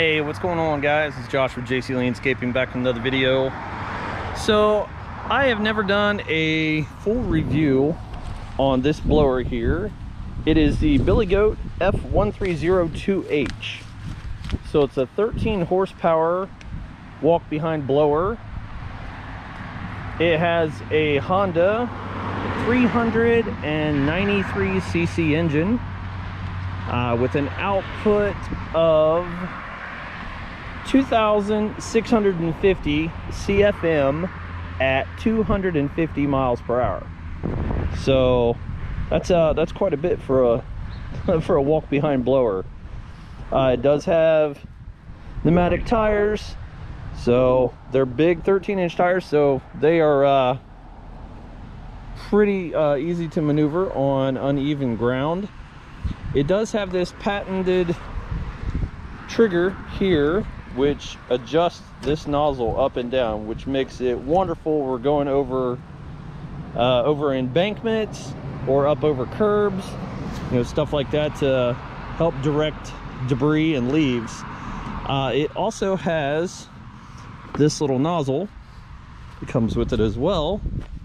Hey, what's going on, guys? It's Josh with JC Landscaping, back with another video. So I have never done a full review on this blower here. It is the Billy Goat F1302H. So it's a 13 horsepower walk behind blower. It has a Honda 393cc engine with an output of 2,650 CFM at 250 miles per hour. So that's quite a bit for a for a walk behind blower. It does have pneumatic tires, so they're big 13-inch tires, so they are pretty easy to maneuver on uneven ground. It does have this patented trigger here, which adjusts this nozzle up and down, which makes it wonderful. We're going over embankments or up over curbs, stuff like that, to help direct debris and leaves. It also has this little nozzle that comes with it as well,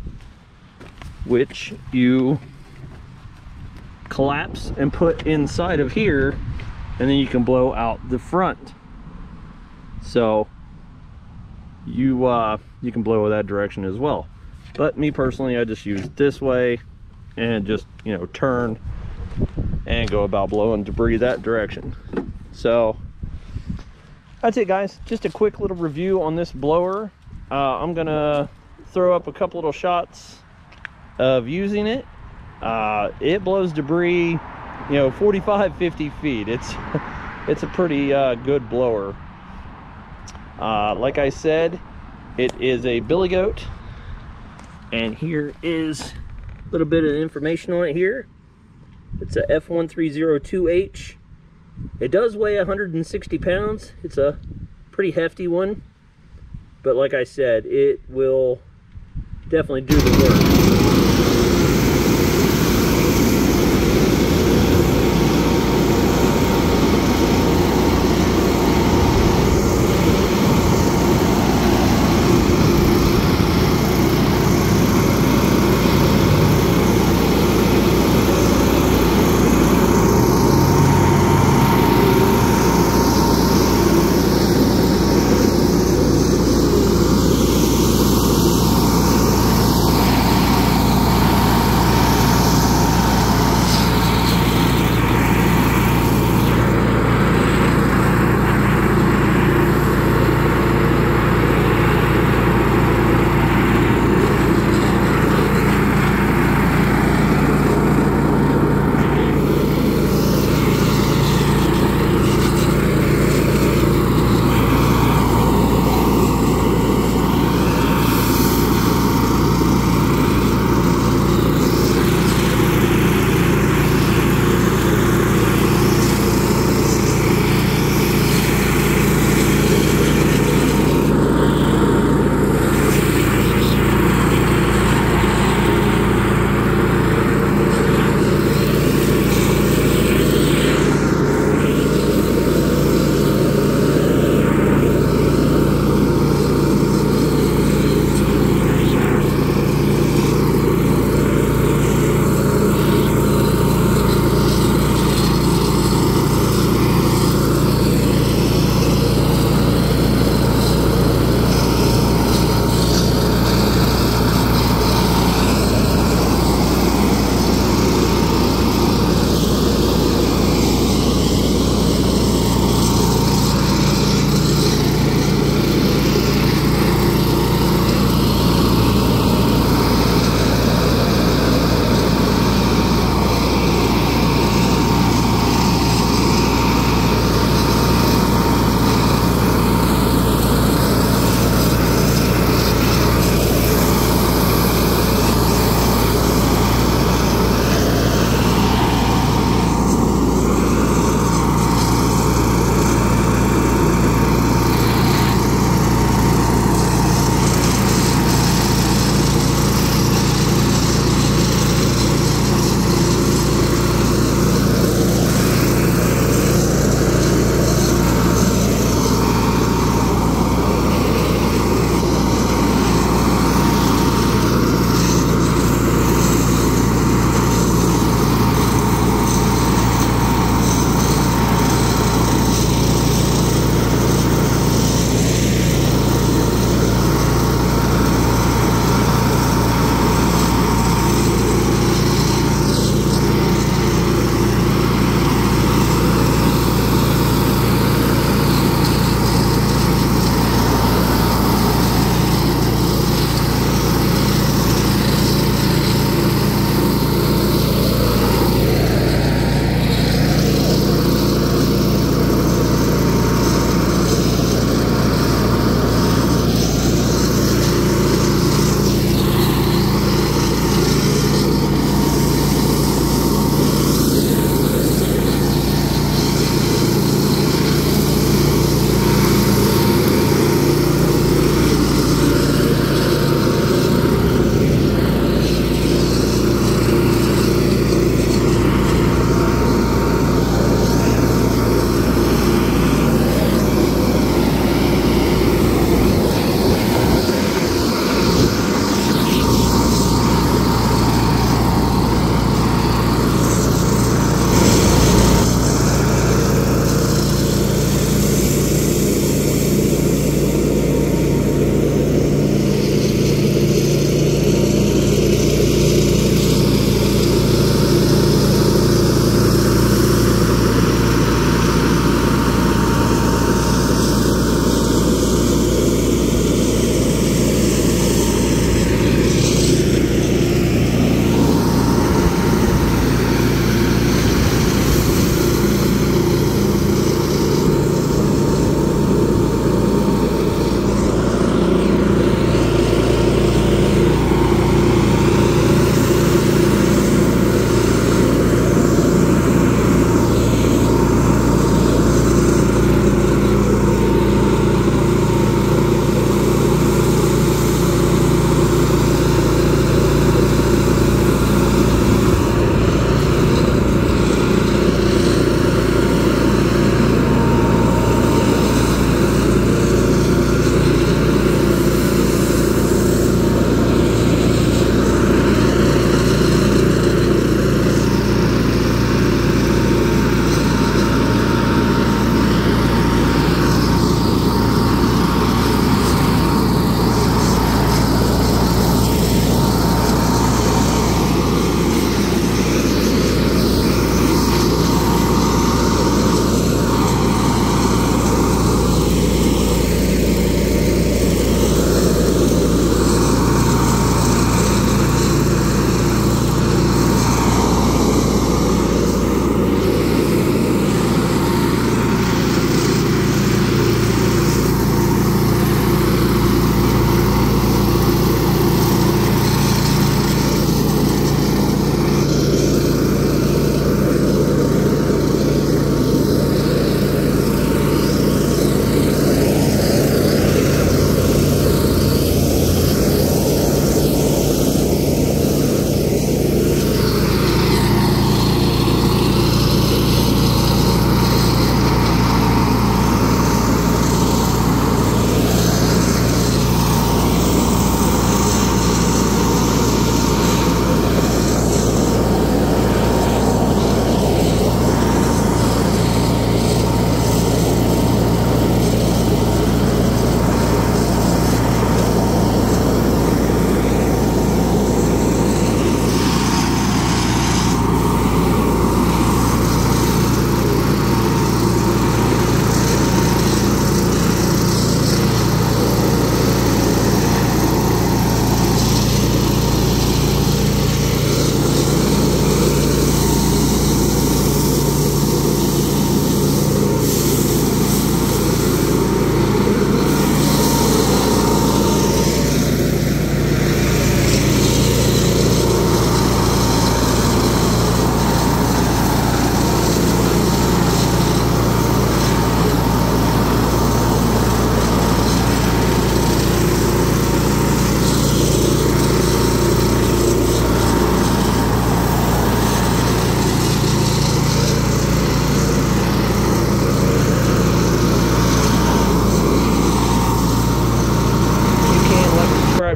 which you collapse and put inside of here, and then you can blow out the front. So you can blow that direction as well. But me personally, I just use it this way and just turn and go about blowing debris that direction. So that's it, guys. Just a quick little review on this blower. I'm gonna throw up a couple little shots of using it. It blows debris 45-50 feet. It's a pretty good blower. Like I said, it is a Billy Goat, and here is a little bit of information on it here. It's a F1302H. It does weigh 160 pounds. It's a pretty hefty one, but like I said, it will definitely do the work.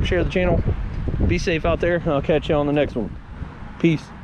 subscribe, share the channel. Be safe out there. I'll catch you on the next one. Peace.